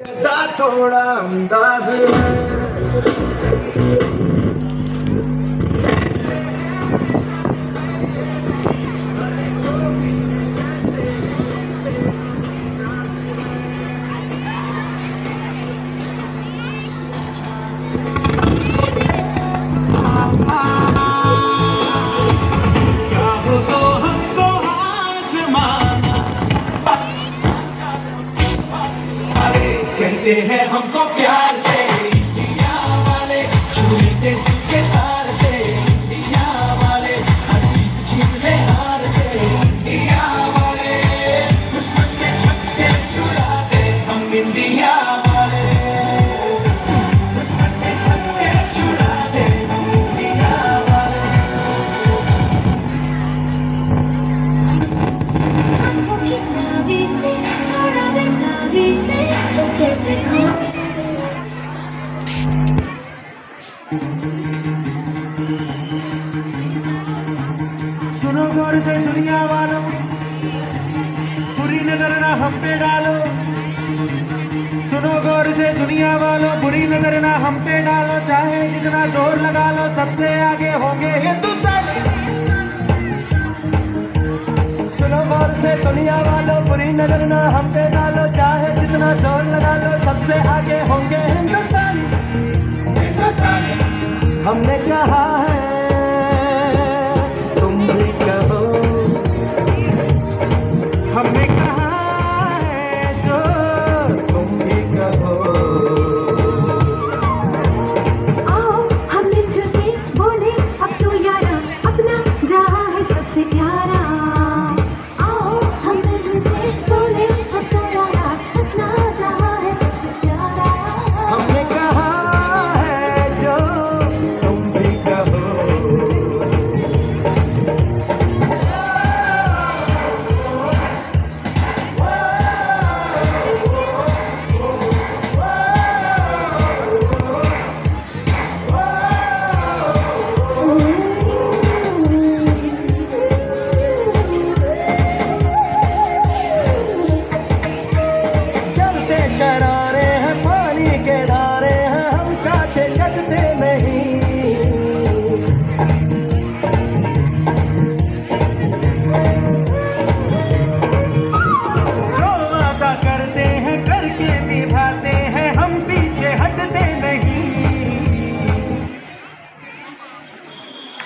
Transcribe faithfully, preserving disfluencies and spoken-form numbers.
थोड़ा अंदाज चाहो तो हमको आसमाना कहते हैं हमको प्यार से इंडिया वाले छूते के तार से इंडिया वाले हर जीत छीन ले हार से इंडिया वाले दुश्मन के छक्के छुड़ाते हम इंडिया वाले दुश्मन के छक्के छुड़ाते हम इंडिया वाले आँखों की चाबी से थोड़ा बेताबी से चुपके से खो सुनो गौर से दुनिया वालों बुरी नजर ना हम पे डालो सुनो गौर से दुनिया वालों बुरी नजर ना हम पे डालो चाहे जितना जोर लगा लो सबसे आगे होंगे हिंदुस्तान सुनो गौर से दुनिया वालों बुरी नजर ना हम पे डालो चाहे जितना जोर लगा लो सबसे आगे होंगे हिंदुस्तान हिंदुस्तान हमने कहा